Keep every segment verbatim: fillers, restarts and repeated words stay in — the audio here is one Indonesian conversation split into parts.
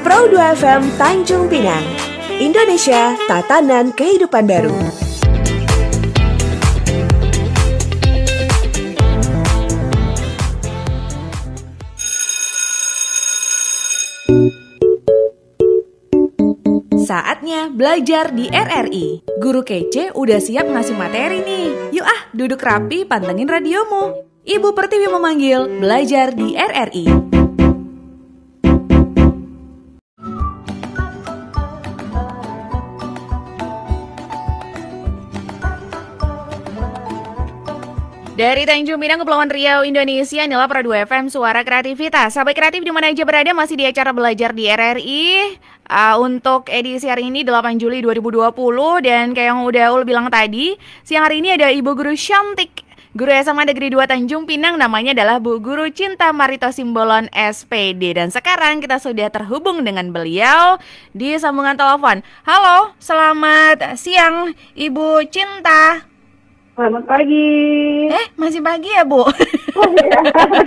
Pro dua F M Tanjung Pinang, Indonesia Tatanan Kehidupan Baru. Saatnya belajar di R R I. Guru kece udah siap ngasih materi nih. Yuk ah, duduk rapi, pantengin radiomu. Ibu Pertiwi memanggil, belajar di R R I. Dari Tanjung Pinang, Kepulauan Riau, Indonesia, inilah Pro dua F M, Suara Kreativitas. Sahabat kreatif di mana aja berada, masih di acara belajar di R R I. Uh, untuk edisi hari ini delapan Juli dua ribu dua puluh. Dan kayak yang udah Ul bilang tadi, siang hari ini ada Ibu Guru Cantik, Guru S M A Negeri dua Tanjung Pinang. Namanya adalah Bu Guru Cinta Marito Simbolon S P D. Dan sekarang kita sudah terhubung dengan beliau di sambungan telepon. Halo, selamat siang Ibu Cinta. Selamat pagi. Eh, masih pagi ya, Bu? Oh, iya.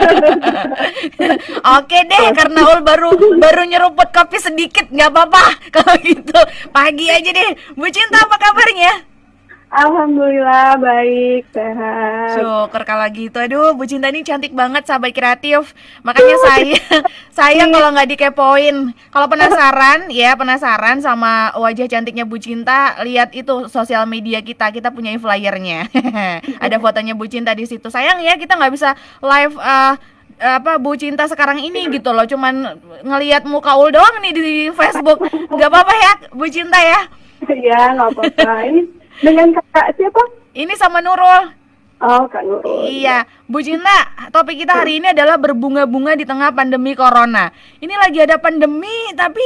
Oke deh, karena Ul baru baru nyeruput kopi sedikit, nggak apa-apa kalau gitu. Pagi aja deh. Bu Cinta, apa kabarnya? Alhamdulillah baik, sehat. Syukur kalau gitu. Aduh, Bu Cinta ini cantik banget, sahabat kreatif. Makanya saya saya kalau nggak dikepoin. Kalau penasaran, ya penasaran sama wajah cantiknya Bu Cinta, lihat itu sosial media kita. Kita punya flyernya. Ada fotonya Bu Cinta di situ. Sayang ya, kita nggak bisa live uh, apa Bu Cinta sekarang ini gitu loh. Cuman ngelihat muka Ul doang nih di Facebook. Nggak apa-apa ya, Bu Cinta ya? Iya, nggak apa-apa. Ini dengan kakak siapa? Ini sama Nurul. Oh, Kak Nurul. Iya, Bu Cinta, topik kita hari ini adalah berbunga-bunga di tengah pandemi corona. Ini lagi ada pandemi, tapi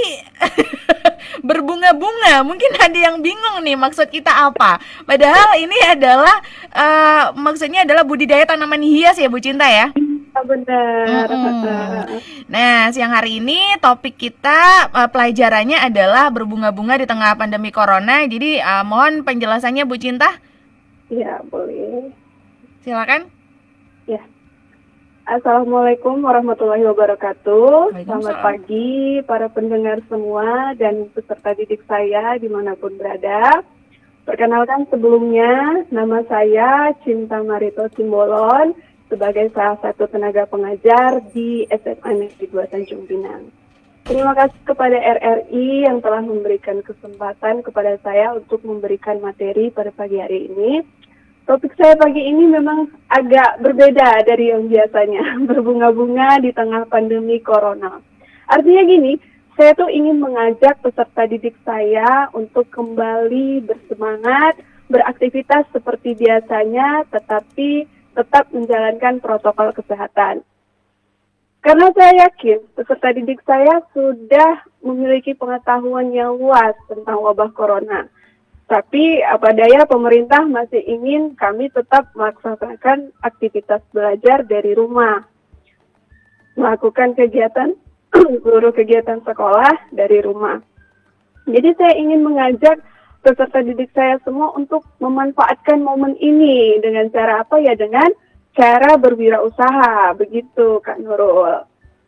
berbunga-bunga. Mungkin ada yang bingung nih maksud kita apa. Padahal ini adalah uh, maksudnya adalah budidaya tanaman hias ya, Bu Cinta ya. Benar. Mm-hmm. Nah, siang hari ini topik kita uh, pelajarannya adalah berbunga-bunga di tengah pandemi corona. Jadi uh, mohon penjelasannya Bu Cinta. Iya, boleh. Silakan. Ya. Assalamualaikum warahmatullahi wabarakatuh. Selamat pagi para pendengar semua dan peserta didik saya dimanapun berada. Perkenalkan sebelumnya, nama saya Cinta Marito Simbolon sebagai salah satu tenaga pengajar di S M A Negeri dua Tanjung Pinang. Terima kasih kepada R R I yang telah memberikan kesempatan kepada saya untuk memberikan materi pada pagi hari ini. Topik saya pagi ini memang agak berbeda dari yang biasanya, berbunga-bunga di tengah pandemi corona. Artinya gini, saya tuh ingin mengajak peserta didik saya untuk kembali bersemangat, beraktivitas seperti biasanya, tetapi tetap menjalankan protokol kesehatan. Karena saya yakin peserta didik saya sudah memiliki pengetahuan yang luas tentang wabah corona. Tapi apa daya pemerintah masih ingin kami tetap melaksanakan aktivitas belajar dari rumah. Melakukan kegiatan, seluruh kegiatan sekolah dari rumah. Jadi saya ingin mengajak peserta didik saya semua untuk memanfaatkan momen ini dengan cara apa ya? Dengan cara berwirausaha, begitu Kak Nurul.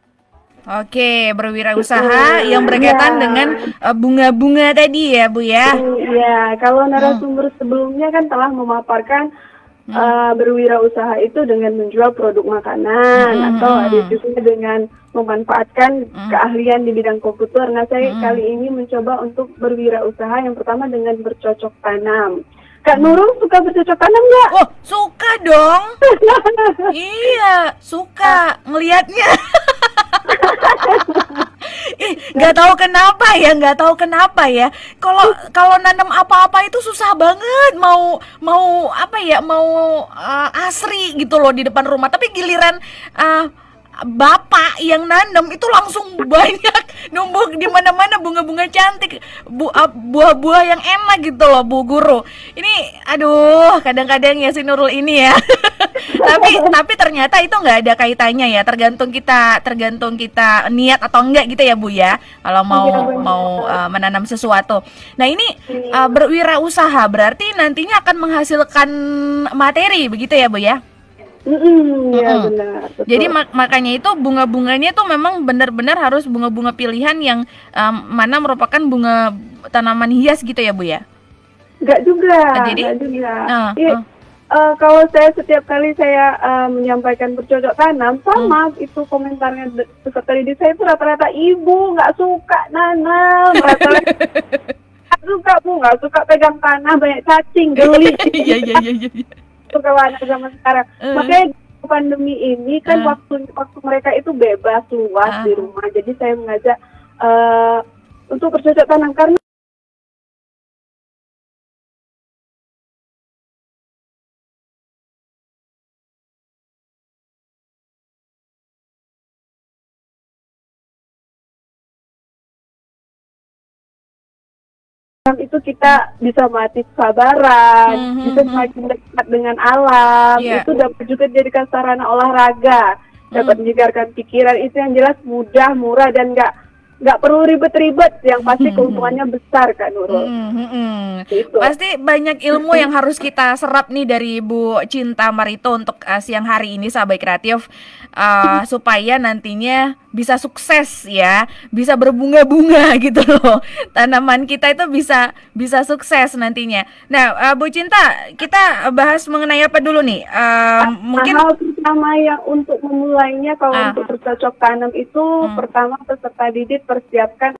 Oke, berwirausaha uh, yang berkaitan ya. dengan uh, bunga-bunga tadi ya Bu ya? Iya, kalau narasumber hmm. sebelumnya kan telah memaparkan hmm. uh, berwirausaha itu dengan menjual produk makanan hmm. atau ada juga dengan memanfaatkan hmm. keahlian di bidang komputer. Nah, saya hmm. kali ini mencoba untuk berwirausaha yang pertama dengan bercocok tanam. Kak Nurul suka bercocok tanam nggak? Oh, suka dong. Iya, suka ngelihatnya. Ih, nggak tahu kenapa ya, nggak tahu kenapa ya. Kalau kalau nanam apa-apa itu susah banget. Mau mau apa ya? Mau uh, asri gitu loh di depan rumah. Tapi giliran uh, bapak yang nanam itu langsung banyak numbuh di mana-mana bunga-bunga cantik, bu, uh, buah-buah yang enak gitu loh Bu Guru. Ini aduh, kadang-kadang ya si Nurul ini ya. tapi tapi ternyata itu nggak ada kaitannya ya, tergantung kita tergantung kita niat atau enggak gitu ya Bu ya, kalau mau mau uh, menanam sesuatu. Nah ini uh, berwirausaha berarti nantinya akan menghasilkan materi begitu ya Bu ya? Mm-mm, ya Mm-mm. benar. Betul. Jadi mak- makanya itu bunga-bunganya itu memang benar-benar harus bunga-bunga pilihan yang um, mana merupakan bunga tanaman hias gitu ya Bu ya? Nggak juga, Ah, jadi? nggak juga. Ah, Iya, ah. eh, kalau saya setiap kali saya eh, menyampaikan bercocok tanam, sama itu komentarnya de- peserta didik saya itu rata-rata ibu nggak suka nanam, rata-rata nggak suka bu, nggak suka pegang tanah banyak cacing, geli. Iya iya iya iya. Itu kawan zaman sekarang. Eh. Makanya di pandemi ini kan Ah. waktu waktu mereka itu bebas luas Ah. di rumah. Jadi saya mengajak eh, untuk bercocok tanam karena itu kita bisa mati kesabaran, Mhm, bisa mhm. semakin dekat dengan alam, Iya. itu dapat juga dijadikan sarana olahraga, dapat Hmm. menyegarkan pikiran, itu yang jelas mudah, murah, dan nggak nggak perlu ribet-ribet, yang pasti Mhm. keuntungannya besar Kak Nurul. Mm, mm, mm. Gitu. Pasti banyak ilmu yang harus kita serap nih dari Bu Cinta Marito untuk uh, siang hari ini sahabat kreatif, uh, supaya nantinya bisa sukses ya, bisa berbunga-bunga gitu loh. Tanaman kita itu bisa bisa sukses nantinya. Nah, uh, Bu Cinta, kita bahas mengenai apa dulu nih? Uh, mungkin Hal pertama yang untuk memulainya kalau Ah. untuk bercocok tanam itu Hmm. pertama peserta didik persiapkan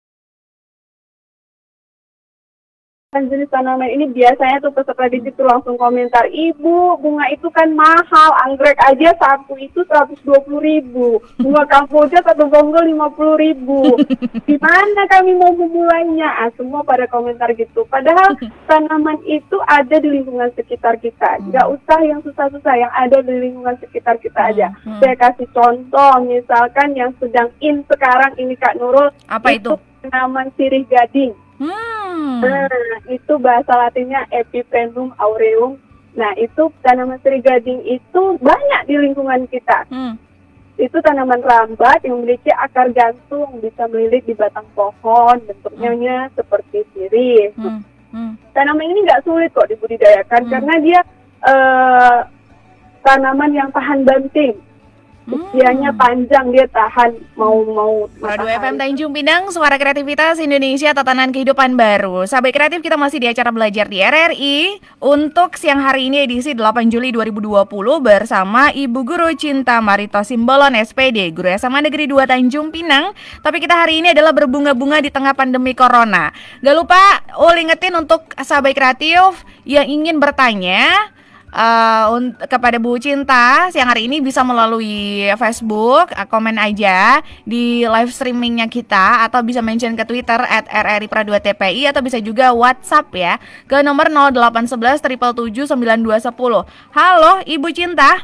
jenis tanaman ini. Biasanya tuh peserta didik tuh langsung komentar, ibu bunga itu kan mahal, anggrek aja satu itu seratus dua puluh ribu, bunga kamboja satu bonggol lima puluh ribu, gimana kami mau memulainya? Ah, semua pada komentar gitu, padahal tanaman itu ada di lingkungan sekitar kita, nggak usah yang susah-susah, yang ada di lingkungan sekitar kita aja. Hmm. Saya kasih contoh, misalkan yang sedang in sekarang ini Kak Nurul, apa itu? tanaman sirih gading. Hmm. Nah, itu bahasa latinnya Epipremnum aureum. Nah, itu tanaman sirih gading itu banyak di lingkungan kita. Hmm. Itu tanaman rambat yang memiliki akar gantung, bisa melilit di batang pohon, bentuknya seperti sirih. Hmm. Hmm. Tanaman ini nggak sulit kok dibudidayakan, Hmm. karena dia eh, tanaman yang tahan banting. Usianya panjang, dia tahan mau mau Radio F M matahari. Tanjung Pinang, suara kreativitas Indonesia, tatanan kehidupan baru. Sahabat kreatif, kita masih di acara belajar di R R I untuk siang hari ini edisi delapan Juli dua ribu dua puluh bersama Ibu Guru Cinta Marito Simbolon S P D, Guru S M A Negeri dua Tanjung Pinang. Tapi kita hari ini adalah berbunga-bunga di tengah pandemi Corona. Gak lupa, Ul ingetin untuk sahabat kreatif yang ingin bertanya Uh, un- kepada Bu Cinta siang hari ini bisa melalui Facebook, uh, komen aja di live streamingnya kita, atau bisa mention ke Twitter at R R I Pra dua T P I, atau bisa juga WhatsApp ya ke nomor nol delapan satu satu tujuh tujuh tujuh sembilan dua satu nol. Halo Ibu Cinta,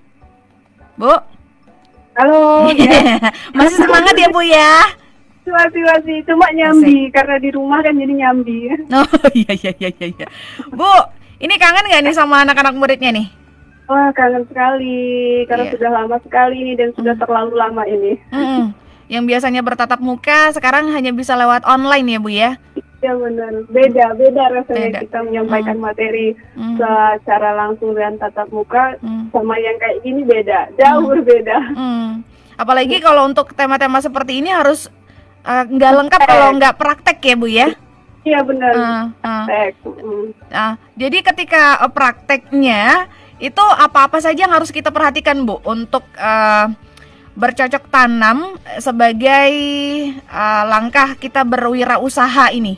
Bu. Halo, ya. Masih semangat ya Bu ya? Masih masih cuma nyambi karena di rumah kan jadi nyambi. Oh iya iya iya iya. Bu, ini kangen gak nih sama anak-anak muridnya nih? Wah, kangen sekali karena Iya. sudah lama sekali ini dan sudah terlalu lama ini. Mm-mm. Yang biasanya bertatap muka sekarang hanya bisa lewat online ya Bu ya? Ya benar, beda beda rasanya Beda. kita menyampaikan materi Mm. secara langsung dan tatap muka Mm. sama yang kayak gini beda, jauh berbeda. Hmm. Apalagi kalau untuk tema-tema seperti ini harus uh, nggak lengkap kalau nggak praktek ya Bu ya? Iya benar. Uh, uh. Tek. Mm. Nah, jadi ketika uh, prakteknya itu apa-apa saja yang harus kita perhatikan Bu untuk uh, bercocok tanam sebagai uh, langkah kita berwirausaha ini?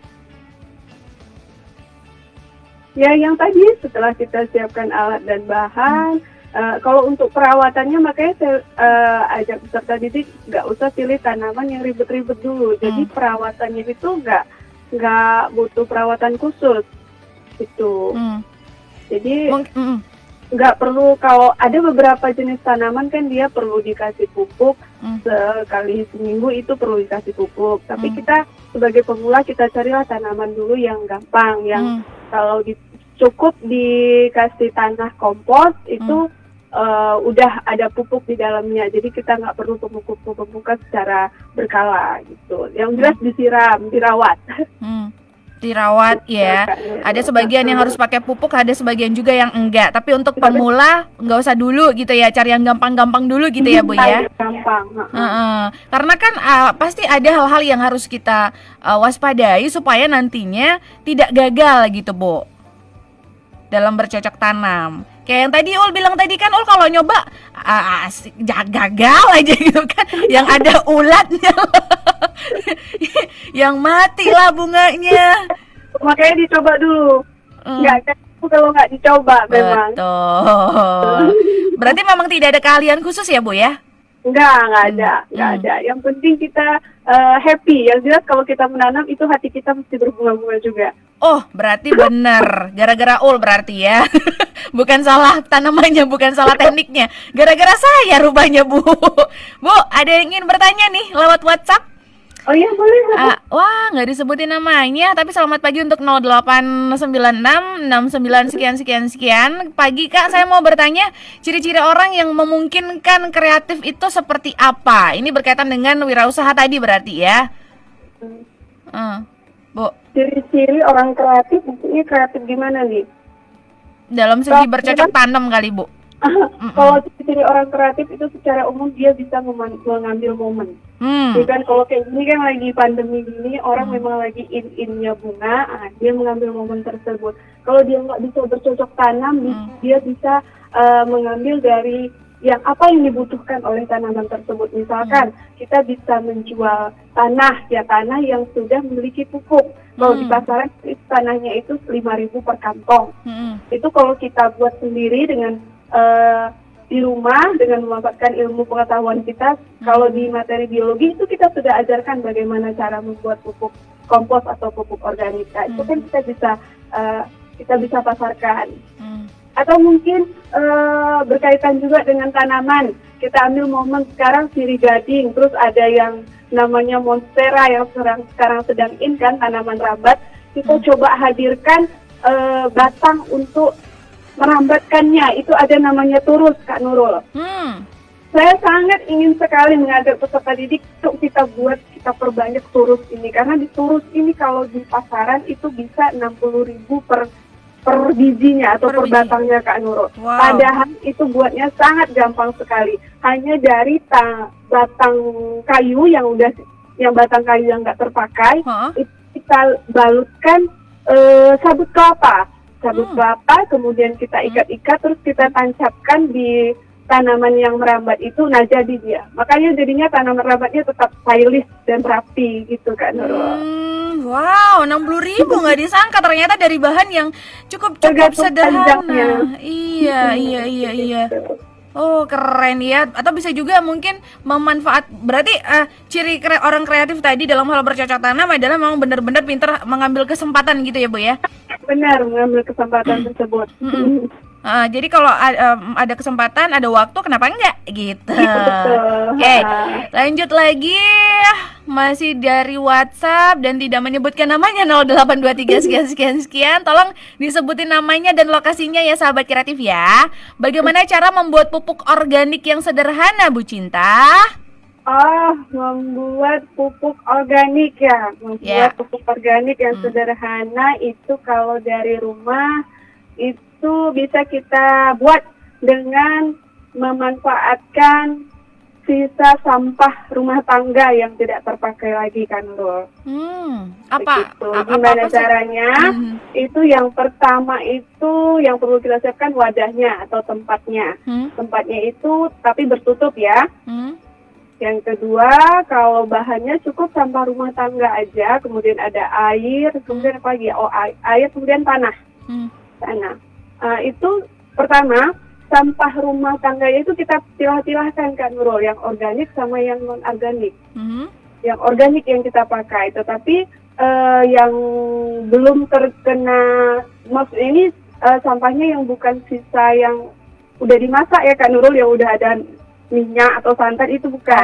Ya yang tadi setelah kita siapkan alat dan bahan, uh, kalau untuk perawatannya makanya saya uh, ajak peserta didik nggak usah pilih tanaman yang ribet-ribet dulu. Jadi Hmm. perawatannya itu nggak nggak butuh perawatan khusus itu. Hmm. Jadi Mung- mm, nggak perlu, kalau ada beberapa jenis tanaman kan dia perlu dikasih pupuk Hmm. sekali seminggu, itu perlu dikasih pupuk. Tapi Hmm. kita sebagai pemula kita carilah tanaman dulu yang gampang, yang Hmm. kalau di, cukup dikasih tanah kompos itu uh, udah ada pupuk di dalamnya. Jadi kita nggak perlu pupuk-pupuk secara berkala gitu. Yang jelas disiram, dirawat. Hmm. Dirawat ya. Ada sebagian yang harus pakai pupuk, ada sebagian juga yang enggak. Tapi untuk pemula nggak usah dulu gitu ya, cari yang gampang-gampang dulu gitu ya Bu ya. Gampang. Uh-uh. Karena kan uh, pasti ada hal-hal yang harus kita uh, waspadai supaya nantinya tidak gagal gitu Bu dalam bercocok tanam. Kayak yang tadi Ul bilang tadi kan, Ul kalau nyoba uh, asik, gagal aja gitu kan, yang ada ulatnya. Yang mati lah bunganya. Makanya dicoba dulu. Mm. Nggak kan kalau nggak dicoba memang. Betul. Berarti memang tidak ada keahlian khusus ya Bu ya? Enggak, enggak ada, Hmm. enggak Hmm. ada. Yang penting kita uh, happy. Yang jelas kalau kita menanam itu hati kita mesti berbunga-bunga juga. Oh, berarti benar. Gara-gara Ul berarti ya. Bukan salah tanamannya, bukan salah tekniknya. Gara-gara saya rupanya Bu. Bu, ada yang ingin bertanya nih lewat WhatsApp? Oh iya, boleh. Ah, wah, nggak disebutin namanya, tapi selamat pagi untuk nol delapan sembilan enam enam sembilan sekian sekian sekian. Pagi Kak, saya mau bertanya ciri-ciri orang yang memungkinkan kreatif itu seperti apa? Ini berkaitan dengan wirausaha tadi berarti ya. Hmm. Bu, Ciri-ciri orang kreatif, maksudnya kreatif gimana nih? dalam segi bercocok tanam kali Bu. Kalau ciri orang kreatif itu secara umum dia bisa mem- mengambil momen. Hmm. Jadi kan kalau kayak gini kan lagi pandemi gini, orang memang lagi in-innya bunga, ah, dia mengambil momen tersebut. Kalau dia nggak bisa bercocok tanam, di- Hmm. dia bisa uh, mengambil dari yang apa yang dibutuhkan oleh tanaman tersebut. Misalkan kita bisa menjual tanah, ya tanah yang sudah memiliki pupuk. Kalau di Hmm. pasaran itu tanahnya itu lima ribu per kantong. Hmm. Itu kalau kita buat sendiri dengan uh, di rumah dengan memanfaatkan ilmu pengetahuan kita. Kalau di materi biologi itu kita sudah ajarkan bagaimana cara membuat pupuk kompos atau pupuk organik. Nah, itu kan kita bisa uh, kita bisa pasarkan. Hmm. Atau mungkin uh, berkaitan juga dengan tanaman. Kita ambil momen sekarang sirih gading, terus ada yang namanya monstera yang sekarang sekarang sedang in kan, tanaman rambat. Kita coba hadirkan uh, batang untuk merambatkannya. Itu ada namanya turus, Kak Nurul. Hmm. Saya sangat ingin sekali mengajak peserta didik untuk kita buat, kita perbanyak turus ini. Karena di turus ini kalau di pasaran itu bisa enam puluh ribu per per bijinya atau Per per, biji. batangnya, Kak Nurul. Wow. Padahal itu buatnya sangat gampang sekali. Hanya dari ta- batang kayu yang udah yang batang kayu yang nggak terpakai, Hah? itu kita balutkan eh, sabut kelapa. Sabut Hmm. kelapa, kemudian kita ikat-ikat, terus kita tancapkan di tanaman yang merambat itu, nah jadi dia. Makanya jadinya tanaman merambatnya tetap stylish dan rapi gitu, Kak Nurul. Hmm, wow, enam puluh ribu nggak disangka ternyata dari bahan yang cukup cukup Tergantung panjangnya. sederhana. Iya, iya, iya, iya. Oh, keren ya. Atau bisa juga mungkin memanfaat. Berarti eh, ciri kre- orang kreatif tadi dalam hal bercocok tanam adalah memang benar-benar pintar mengambil kesempatan gitu ya, Bu ya. Benar, mengambil kesempatan tersebut. Mm-mm. Ah, jadi kalau a- em, ada kesempatan, ada waktu, kenapa enggak gitu. Betul. Oke, lanjut lagi. Masih dari WhatsApp dan tidak menyebutkan namanya nol delapan dua tiga sekian sekian sekian. Tolong disebutin namanya dan lokasinya ya sahabat kreatif ya. Bagaimana cara membuat pupuk organik yang sederhana, Bu Cinta? Oh, membuat pupuk organik ya. Membuat Ya. pupuk organik yang Hmm. sederhana itu kalau dari rumah itu bisa kita buat dengan memanfaatkan sisa sampah rumah tangga yang tidak terpakai lagi, kan, Nurul. Hmm, apa? Begitu. a- Gimana apa sih? caranya? Hmm. Itu yang pertama itu yang perlu kita siapkan wadahnya atau tempatnya. Hmm. Tempatnya itu tapi bertutup ya. Hmm. Yang kedua, kalau bahannya cukup sampah rumah tangga aja, kemudian ada air, kemudian apa lagi? Oh, ai- air, kemudian tanah. Hmm. Tanah. Ah, itu pertama, sampah rumah tangga itu kita pilah-pilahkan, Kak Nurul, yang organik sama yang non-organik. Hmm. Yang organik yang kita pakai, tetapi eh, yang belum terkena, maksudnya ini eh, sampahnya yang bukan sisa yang udah dimasak ya, Kak Nurul, yang udah ada minyak atau santan, itu bukan.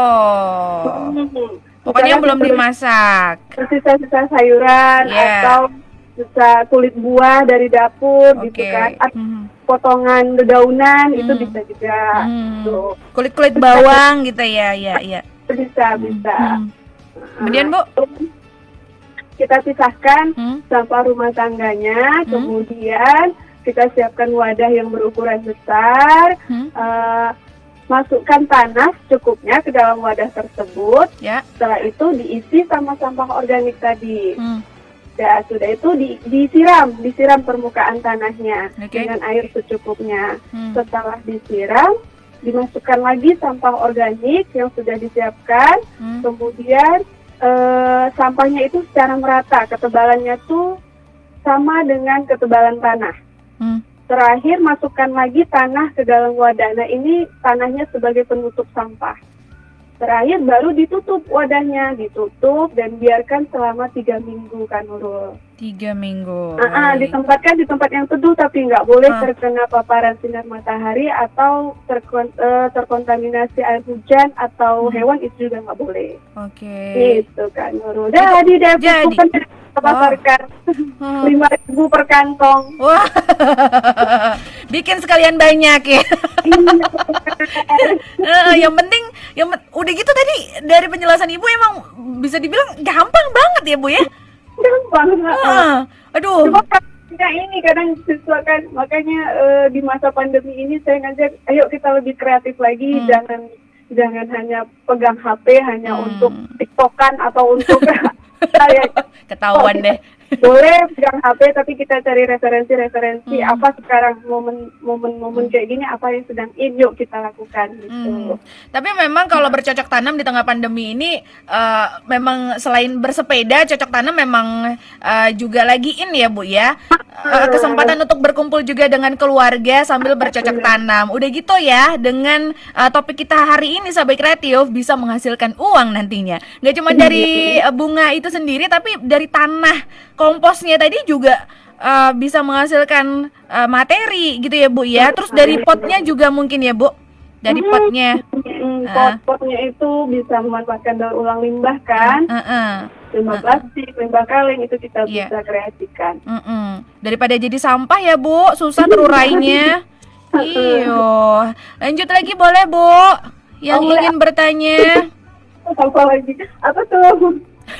Oh. Hmm. Pokoknya Misalnya belum terus- dimasak. Sisa-sisa sayuran Yeah. atau sisa kulit buah dari dapur Oke. gitu kan, atau Hmm. potongan dedaunan itu Hmm. bisa juga. Hmm. Tuh. Kulit-kulit bawang gitu ya, ya, ya. Bisa, bisa. Hmm. Kemudian, Bu? kita pisahkan Hmm. sampah rumah tangganya, Hmm. kemudian kita siapkan wadah yang berukuran besar, Hmm. eh, masukkan tanah cukupnya ke dalam wadah tersebut. Ya. Setelah itu diisi sama sampah organik tadi. Hmm. Ya, sudah itu di- disiram, disiram permukaan tanahnya Oke. dengan air secukupnya. Hmm. Setelah disiram, dimasukkan lagi sampah organik yang sudah disiapkan. Hmm. Kemudian eh, sampahnya itu secara merata, ketebalannya tuh sama dengan ketebalan tanah. Hmm. Terakhir masukkan lagi tanah ke dalam wadah. Nah, ini tanahnya sebagai penutup sampah. Terakhir baru ditutup wadahnya, ditutup dan biarkan selama tiga minggu, Kak Nurul. Tiga minggu. Ah, ah, Baik. ditempatkan di tempat yang teduh tapi nggak boleh Ah. terkena paparan sinar matahari atau terkon- eh, terkontaminasi air hujan atau Hmm. hewan, itu juga nggak boleh. Oke. Gitu, Kak Nurul. Jadi deh, Jadi. bukan pasarkan Hmm. lima ribu per kantong. Wah, bikin sekalian banyak ya. Eh, yang penting, yang pen- udah gitu tadi dari penjelasan ibu emang bisa dibilang gampang banget ya bu ya. Gampang. Ah, aduh. Cuma kadang ini kadang siswa kan, makanya eh, di masa pandemi ini saya ngajak, ayo kita lebih kreatif lagi, Hmm. jangan jangan hanya pegang H P hanya Hmm. untuk tiktokan atau untuk saya Ketahuan deh. boleh pegang H P tapi kita cari referensi-referensi Hmm. apa sekarang momen momen-momen kayak gini, apa yang sedang in, yuk kita lakukan gitu. Hmm. Tapi memang kalau bercocok tanam di tengah pandemi ini eh, memang selain bersepeda, cocok tanam memang eh, juga lagi in ya Bu ya. Eh, kesempatan untuk berkumpul juga dengan keluarga sambil bercocok tanam. Udah gitu ya, dengan eh, topik kita hari ini Sahabat Kreatif bisa menghasilkan uang nantinya. Nggak cuma dari eh, bunga itu sendiri, tapi dari tanah komposnya tadi juga eh, bisa menghasilkan eh, materi gitu ya Bu ya. Terus dari potnya juga mungkin ya Bu. Dari Hmm. potnya. Mm, Ah. pot-potnya itu bisa memanfaatkan daur ulang limbah kan, Heeh. limbah Ah. plastik, limbah kaleng, itu kita Iya. bisa kreasikan. Mm-mm. Daripada jadi sampah ya Bu, susah terurainya. Iyo. Lanjut lagi boleh Bu? Yang Oh, boleh. ingin bertanya. Apa lagi? Apa tuh?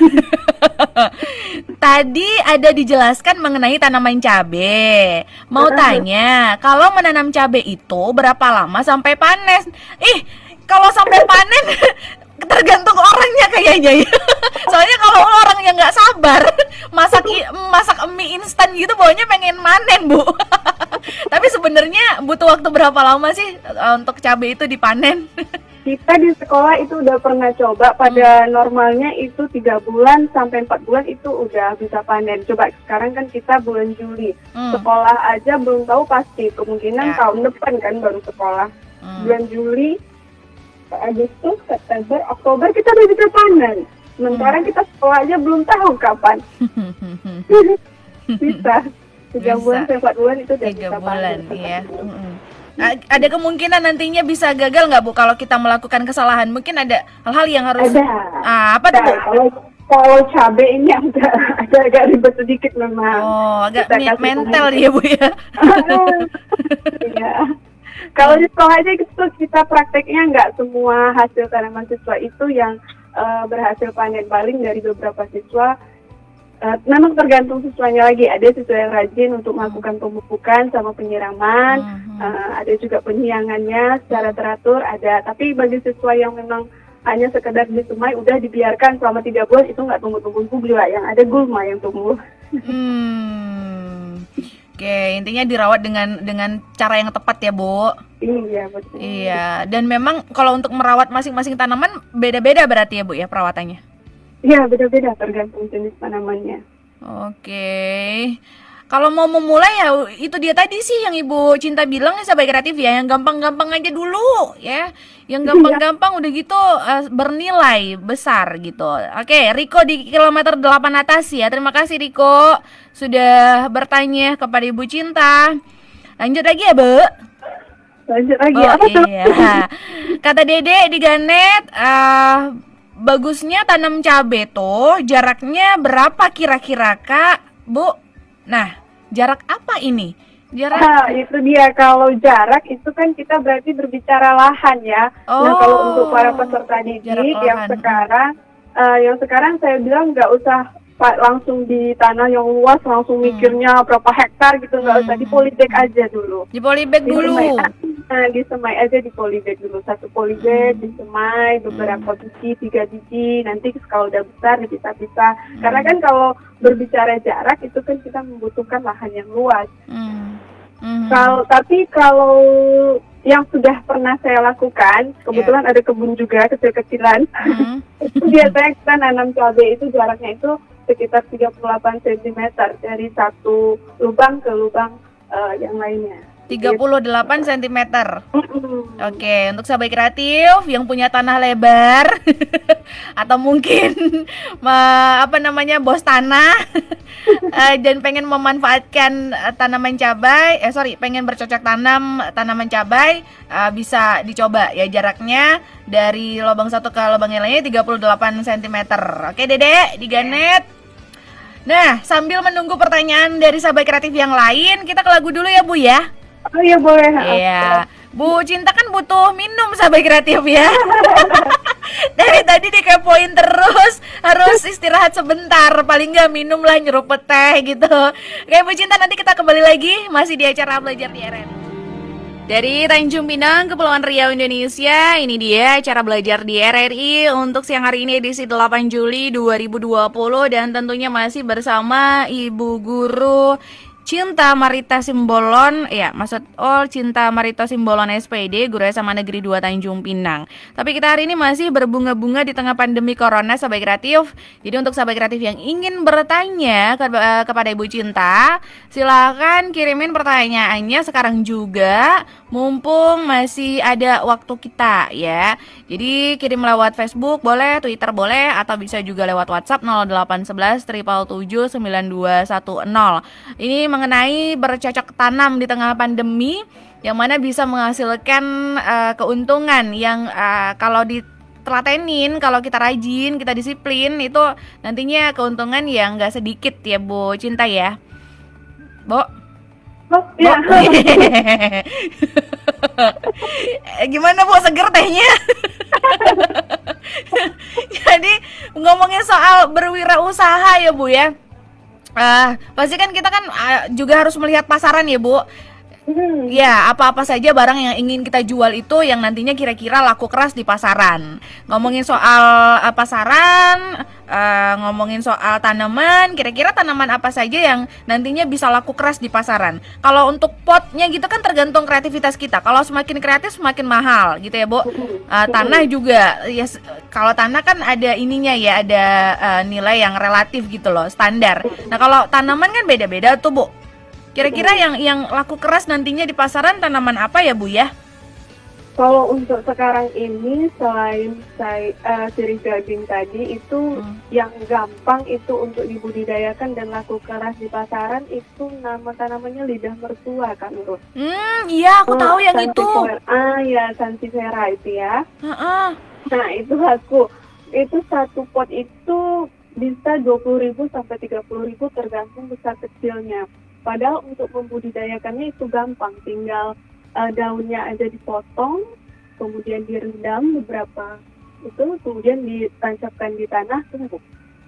Tadi ada dijelaskan mengenai tanaman cabe. Mau tanya, kalau menanam cabe itu berapa lama sampai panen? Ih, kalau sampai panen tergantung orangnya kayaknya ya. Soalnya kalau orang yang nggak sabar masak i- masak mie instan gitu, pokoknya pengen manen Bu. Tapi sebenarnya butuh waktu berapa lama sih eh, untuk cabe itu dipanen? Kita di sekolah itu udah pernah coba, pada normalnya itu tiga bulan sampai empat bulan itu udah bisa panen. Coba sekarang kan kita bulan Juli, Hmm. sekolah aja belum tahu pasti, kemungkinan Ya. tahun depan kan baru sekolah. Hmm. Bulan Juli, Agustus, September, Oktober kita udah bisa panen. Sementara kita sekolah aja belum tahu kapan. Bisa. Tiga Bisa. bulan sampai empat bulan itu udah Tiga bisa bulan, panen. iya. Mm-mm. A- Ada kemungkinan nantinya bisa gagal nggak Bu kalau kita melakukan kesalahan? Mungkin ada hal-hal yang harus. Ada. Ah, apa tuh Bu? Nah, kalau kalau cabai ini agak agak, agak ribet sedikit memang. Oh, agak Kita mi- kasih mental pemain. dia Bu ya. Iya. Kalau di sekolah aja gitu kita prakteknya nggak semua hasil tanaman siswa itu yang eh, berhasil panen. Paling dari beberapa siswa, eh, memang tergantung siswanya lagi. Ada siswa yang rajin untuk melakukan pemupukan sama penyiraman, Mhm. eh, ada juga penyiangannya secara teratur ada. Tapi bagi siswa yang memang hanya sekedar disemai udah dibiarkan selama tiga bulan, itu nggak tumbuh-tumbuh gula, yang ada gulma yang tumbuh. Hmm. Oke, intinya dirawat dengan dengan cara yang tepat ya Bu. Iya betul. Iya, dan memang kalau untuk merawat masing-masing tanaman beda-beda berarti ya Bu ya perawatannya. Iya beda-beda tergantung jenis tanamannya. Oke. Kalau mau memulai ya itu dia tadi sih yang Ibu Cinta bilang ya Sahabat Kreatif ya, yang gampang-gampang aja dulu ya. Yang gampang-gampang udah gitu eh, bernilai besar gitu. Oke, Riko di kilometer delapan atas ya. Terima kasih Riko sudah bertanya kepada Ibu Cinta. Lanjut lagi ya, Bu. Lanjut lagi Oh apa tuh? iya. Kata Dede di Ganet, eh, bagusnya tanam cabe tuh jaraknya berapa kira-kira Kak, Bu? Nah, jarak apa ini? Jarak Nah, itu dia, kalau jarak itu kan kita berarti berbicara lahan ya. Nah, Oh, kalau untuk para peserta jarak didik yang lahan. sekarang, eh, yang sekarang saya bilang nggak usah Pak langsung di tanah yang luas langsung mikirnya berapa hektar gitu, nggak usah, di polybag aja dulu. Di polybag dulu. Nah, disemai aja di polybag dulu, satu polybag disemai beberapa biji, tiga biji, nanti kalau udah besar dipisah-pisah. Karena kan kalau berbicara jarak itu kan kita membutuhkan lahan yang luas. Hmm. Hmm. Kalau tapi kalau yang sudah pernah saya lakukan, kebetulan yeah. ada kebun juga kecil-kecilan. Hmm. Itu biasanya kita nanam cabai itu jaraknya itu sekitar tiga puluh delapan sentimeter dari satu lubang ke lubang uh, yang lainnya. tiga puluh delapan sentimeter. Mm-hmm. Oke, untuk sahabat kreatif yang punya tanah lebar atau mungkin ma, apa namanya bos tanah uh, dan pengen memanfaatkan uh, tanaman cabai, eh sorry, pengen bercocok tanam tanaman cabai, uh, bisa dicoba ya, jaraknya dari lubang satu ke lubang yang lainnya tiga puluh delapan sentimeter. Oke, Dede, diganet. Nah, sambil menunggu pertanyaan dari sahabat kreatif yang lain, kita ke lagu dulu ya, Bu ya. Oh iya, boleh. Iya. Bu Cinta kan butuh minum sahabat kreatif ya. Dari tadi dikepoin terus, harus istirahat sebentar, paling nggak minum lah, nyerupet teh gitu. Oke Bu Cinta, nanti kita kembali lagi masih di acara Belajar di R R I. Dari Tanjung Pinang, Kepulauan Riau, Indonesia, ini dia acara Belajar di R R I untuk siang hari ini edisi delapan Juli dua ribu dua puluh, dan tentunya masih bersama Ibu Guru Cinta Marita Simbolon, ya maksud oh Cinta Marita Simbolon S P D, Guru S M A Negeri dua Tanjung Pinang. Tapi kita hari ini masih berbunga-bunga di tengah pandemi Corona, sahabat kreatif. Jadi untuk sahabat kreatif yang ingin bertanya ke, uh, kepada Ibu Cinta, silakan kirimin pertanyaannya sekarang juga, mumpung masih ada waktu kita ya. Jadi kirim lewat Facebook boleh, Twitter boleh, atau bisa juga lewat WhatsApp nol delapan satu satu tujuh tujuh tujuh sembilan dua satu nol. Ini mengenai bercocok tanam di tengah pandemi, yang mana bisa menghasilkan uh, keuntungan yang uh, kalau ditelatenin, kalau kita rajin, kita disiplin, itu nantinya keuntungan yang nggak sedikit ya Bu Cinta ya, Bu. Oh, ya. Bo. Gimana Bu, seger tehnya? Jadi ngomongin soal berwirausaha ya Bu ya. Uh, pasti kan kita kan uh, juga harus melihat pasaran ya Bu. Hmm. Ya, apa-apa saja barang yang ingin kita jual itu yang nantinya kira-kira laku keras di pasaran. Ngomongin soal uh, pasaran, uh, ngomongin soal tanaman, kira-kira tanaman apa saja yang nantinya bisa laku keras di pasaran. Kalau untuk potnya gitu kan tergantung kreativitas kita. Kalau semakin kreatif semakin mahal gitu ya Bu. Uh, tanah juga ya, kalau tanah kan ada ininya ya, ada uh, nilai yang relatif gitu loh, standar. Nah kalau tanaman kan beda-beda tuh Bu. Kira-kira yang yang laku keras nantinya di pasaran tanaman apa ya Bu ya? Kalau untuk sekarang ini selain saya, uh, sirih gading tadi itu hmm. yang gampang itu untuk dibudidayakan dan laku keras di pasaran itu nama tanamannya lidah mertua kan Urus. Hmm, iya aku oh, tahu yang itu. Ah ya, sansevieria itu ya. Uh-uh. Nah itu laku. Itu satu pot itu bisa dua puluh ribu sampai tiga puluh ribu tergantung besar kecilnya. Padahal untuk membudidayakannya itu gampang, tinggal uh, daunnya aja dipotong, kemudian direndam beberapa itu, kemudian ditancapkan di tanah, tumbuh.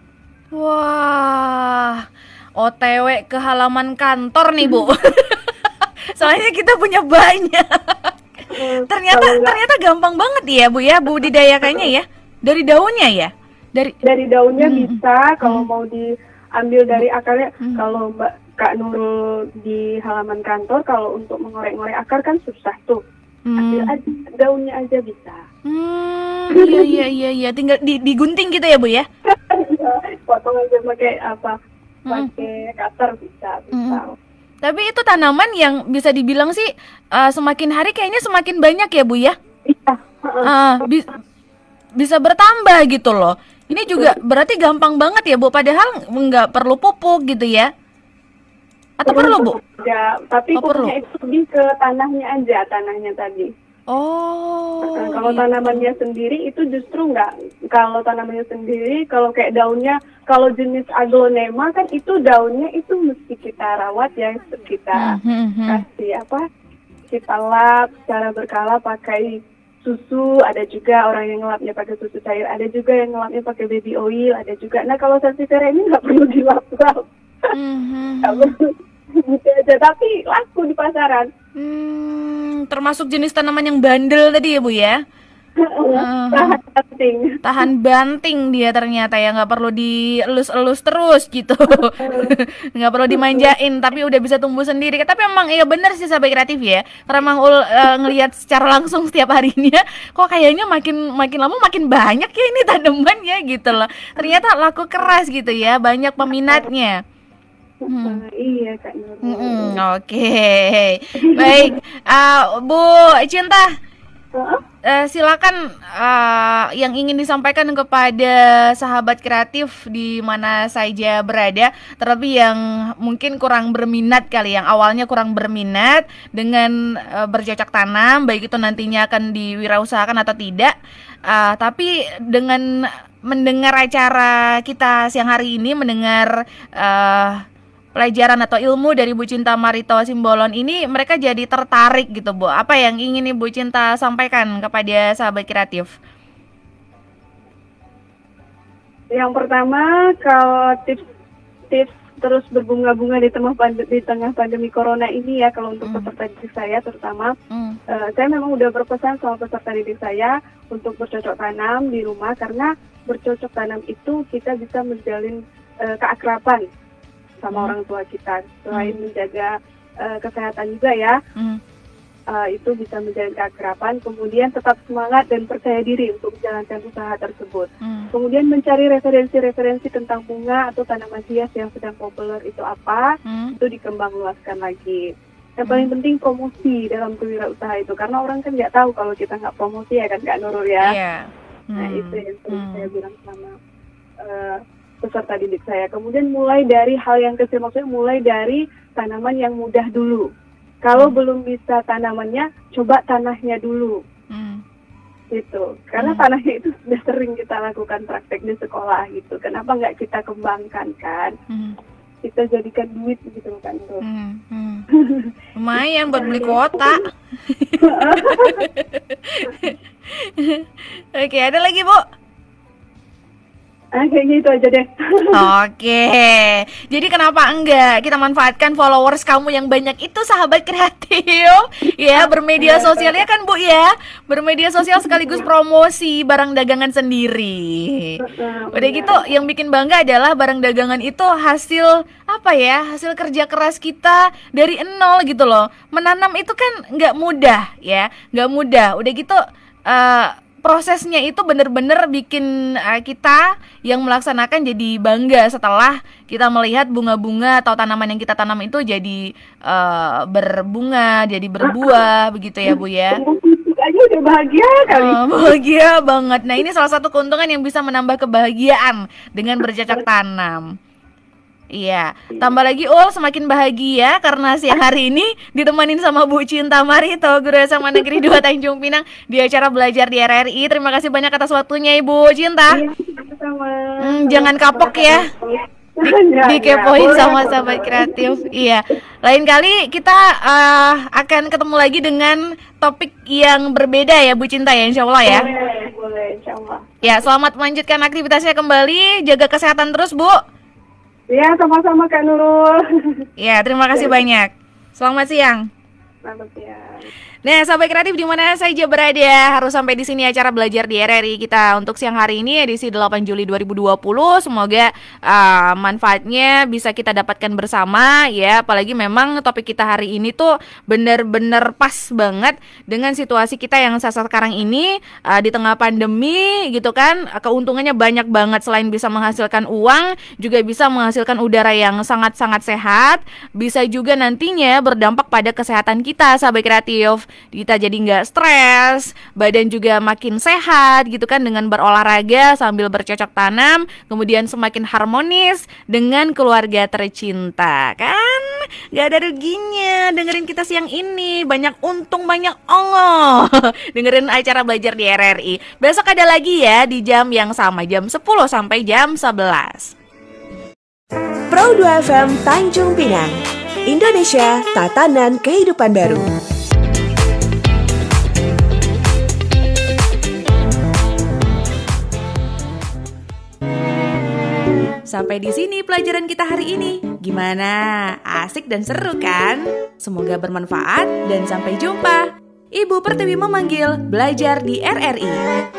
Wah, O T W ke halaman kantor nih Bu. Soalnya kita punya banyak. ternyata ternyata gampang banget ya Bu ya budidayakannya ya, dari daunnya ya. Dari dari daunnya hmm. bisa, kalau hmm. mau diambil dari akarnya, hmm. kalau Mbak Kak Nurul di halaman kantor, kalau untuk mengorek-ngorek akar kan susah tuh. Hmm. Ambil aja, daunnya aja bisa. Hmm, iya iya iya iya, tinggal di, digunting gitu ya Bu ya? Potong aja pakai apa? Pakai hmm. cutter bisa, bisa. Hmm. Tapi itu tanaman yang bisa dibilang sih uh, semakin hari kayaknya semakin banyak ya Bu ya? Iya. Uh, bi- bisa bertambah gitu loh. Ini juga berarti gampang banget ya Bu, padahal nggak perlu pupuk gitu ya? Atau perlu Bu? Ya, tapi oh, pupuknya itu lebih ke tanahnya aja, tanahnya tadi. Oh. Nah, kalau iya. tanamannya sendiri itu justru enggak. Kalau tanamannya sendiri, kalau kayak daunnya, kalau jenis aglonema kan itu daunnya itu mesti kita rawat ya, kita mm-hmm. kasih apa? Kita lap secara berkala pakai susu, ada juga orang yang ngelapnya pakai susu cair, ada juga yang ngelapnya pakai baby oil, ada juga. Nah kalau Sansevieria ini nggak perlu dilap-lap, Mm-hmm. nggak perlu gitu aja, tapi laku di pasaran. Hmm, termasuk jenis tanaman yang bandel tadi ya Bu ya? Uh, Tahan banting. tahan banting dia ternyata ya, nggak perlu dielus-elus terus gitu. Nggak perlu dimanjain tapi udah bisa tumbuh sendiri. Tapi emang iya bener sih Sahabat Kreatif ya, karena emang ul uh, ngelihat secara langsung setiap harinya kok kayaknya makin makin lama makin banyak ya ini tanamannya gitu loh. Ternyata laku keras gitu ya, banyak peminatnya. Hmm. Iya Kak Nurul. Hmm, oke okay. Baik, uh, Bu Cinta, Uh-huh. Uh, silakan uh, yang ingin disampaikan kepada sahabat kreatif di mana saja berada, terlebih yang mungkin kurang berminat kali, yang awalnya kurang berminat dengan uh, bercocok tanam, baik itu nantinya akan diwirausahakan atau tidak, uh, tapi dengan mendengar acara kita siang hari ini, mendengar uh, pelajaran atau ilmu dari Bu Cinta Marito Simbolon ini, mereka jadi tertarik gitu Bu. Apa yang ingin Ibu Cinta sampaikan kepada sahabat kreatif? Yang pertama, kalau tips-tips terus berbunga-bunga di tengah pandemi, di tengah pandemi corona ini ya, kalau untuk mm. peserta didik saya terutama, mm. uh, saya memang udah berpesan sama peserta didik saya untuk bercocok tanam di rumah, karena bercocok tanam itu kita bisa menjalin uh, keakraban sama hmm. orang tua kita, selain hmm. menjaga uh, kesehatan juga ya, hmm. uh, itu bisa menjalin keakraban, kemudian tetap semangat dan percaya diri untuk menjalankan usaha tersebut. Hmm. Kemudian mencari referensi-referensi tentang bunga atau tanaman hias yang sedang populer itu apa, hmm. itu dikembang luaskan lagi. Yang hmm. paling penting promosi dalam kewirausaha itu, karena orang kan nggak tahu kalau kita nggak promosi ya kan Kak Nurul ya. Yeah. Hmm. Nah itu yang sering hmm. saya bilang sama uh, peserta didik saya. Kemudian mulai dari hal yang kecil, maksudnya mulai dari tanaman yang mudah dulu. Kalau hmm. belum bisa tanamannya, coba tanahnya dulu. Hmm. Gitu. Karena hmm. tanahnya itu sudah sering kita lakukan praktek di sekolah gitu. Kenapa nggak kita kembangkan kan? Hmm. Kita jadikan duit gitu kan tuh. Hmm. Hmm. Lumayan buat beli kuota. Oke, ada lagi Bu? Ah, kayaknya itu aja deh. Oke, jadi kenapa enggak kita manfaatkan followers kamu yang banyak itu sahabat kreatif ya, bermedia sosialnya kan Bu ya, bermedia sosial sekaligus promosi barang dagangan sendiri. Udah gitu yang bikin bangga adalah barang dagangan itu hasil apa ya, hasil kerja keras kita dari nol gitu loh. Menanam itu kan nggak mudah ya, nggak mudah. Udah gitu uh, prosesnya itu benar-benar bikin uh, kita yang melaksanakan jadi bangga setelah kita melihat bunga-bunga atau tanaman yang kita tanam itu jadi uh, berbunga, jadi berbuah, begitu ya Bu ya. Aja udah bahagia kali. Oh, bahagia banget. Nah ini salah satu keuntungan yang bisa menambah kebahagiaan dengan bercocok tanam. Iya, tambah lagi Ul semakin bahagia karena siang hari ini ditemanin sama Bu Cinta Marito, Guru S M A Negeri dua Tanjung Pinang di acara Belajar di R R I. Terima kasih banyak atas waktunya Ibu Cinta. Iya, sama-sama. Hmm, jangan kapok ya. Di, dikepoin sama sahabat kreatif. Iya. Lain kali kita uh, akan ketemu lagi dengan topik yang berbeda ya Bu Cinta ya, insya Allah ya. Boleh, boleh, insya Allah. Ya, selamat melanjutkan aktivitasnya kembali. Jaga kesehatan terus Bu. Ya, sama-sama Kak Nurul. Ya, terima kasih banyak. Selamat siang. Selamat siang. Nah, sahabat kreatif di mana saja berada, harus sampai di sini acara Belajar di R R I kita untuk siang hari ini edisi delapan Juli dua ribu dua puluh. Semoga uh, manfaatnya bisa kita dapatkan bersama ya. Apalagi memang topik kita hari ini tuh benar-benar pas banget dengan situasi kita yang saat sekarang ini uh, di tengah pandemi gitu kan. Keuntungannya banyak banget, selain bisa menghasilkan uang, juga bisa menghasilkan udara yang sangat-sangat sehat. Bisa juga nantinya berdampak pada kesehatan kita, sahabat kreatif. Kita jadi nggak stres, badan juga makin sehat gitu kan dengan berolahraga sambil bercocok tanam, kemudian semakin harmonis dengan keluarga tercinta kan. Nggak ada ruginya dengerin kita siang ini, banyak untung banyak ongol dengerin acara Belajar di R R I. Besok ada lagi ya di jam yang sama, jam sepuluh sampai jam sebelas. Pro dua F M Tanjung Pinang, Indonesia, tatanan kehidupan baru. sampai di sini pelajaran kita hari ini. Gimana? Asik dan seru kan? Semoga bermanfaat dan sampai jumpa. Ibu Pertiwi memanggil belajar di R R I.